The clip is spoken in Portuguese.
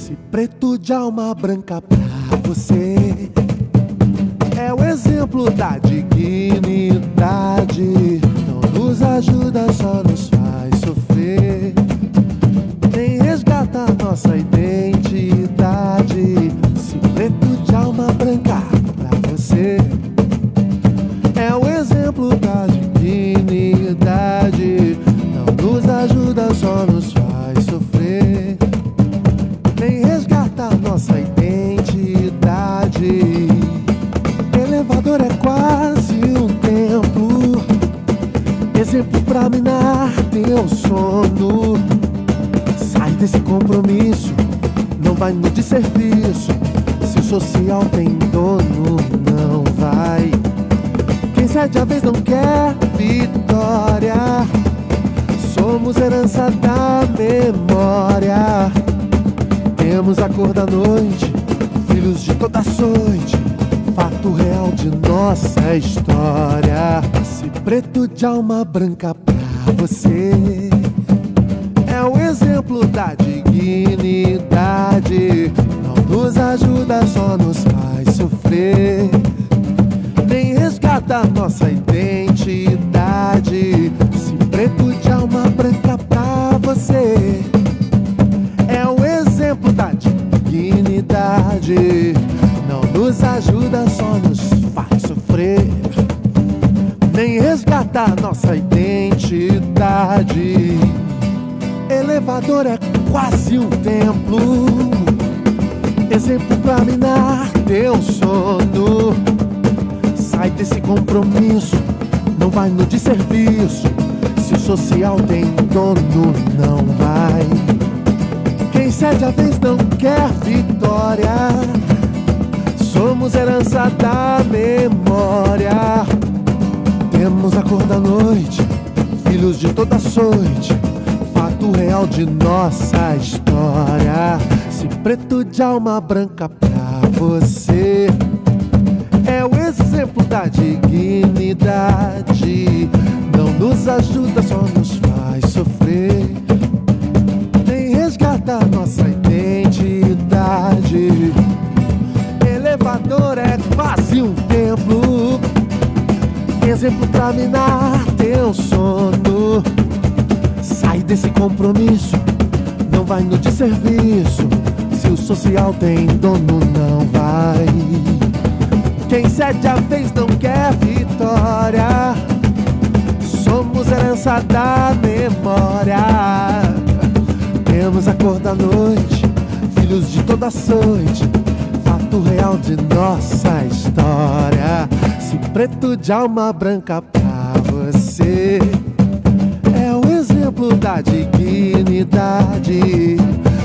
Se preto de alma branca pra você é o exemplo da dignidade. Não nos ajuda, só nos faz sofrer. Nem resgata a nossa identidade. Se preto de alma branca pra você é o exemplo da dignidade. Não nos ajuda, só nos faz sofrer. Nem resgata a nossa identidade. Elevador é quase um templo, exemplo pra minar teu sono. Sai desse compromisso, não vai no desserviço. Se o social tem dono, não vai. Quem cede a vez não quer vitória. Somos herança da memória. Temos a cor da noite, filhos de toda açoite, fato real de nossa história. Se preto de alma branca pra você é o exemplo da dignidade. Não nos ajuda, só nos faz sofrer. Nem resgata a nossa identidade. Se preto de alma branca pra você é o exemplo da dignidade. Não nos ajuda, só nos faz sofrer. Nem resgata a nossa identidade. Elevador é quase um templo, exemplo pra minar teu sono. Sai desse compromisso, não vai no desserviço. Se o social tem dono, não vai. Quem cede a vez não quer vitória. Somos herança da memória. Temos a cor da noite, filhos de toda açoite, fato real de nossa história. Se preto de alma branca pra você é o exemplo da dignidade. Não nos ajuda, só nos faz sofrer. Nem resgata a nossa identidade. Elevador é quase um templo, exemplo pra minar teu sono. Sai desse compromisso, não vai no desserviço. Se o social tem dono, não vai. Quem cede a vez não quer vitória. Somos herança da memória. Temos a cor da noite, filhos de toda açoite, fato real de nossa história. Se preto de alma branca pra você é o exemplo da dignidade.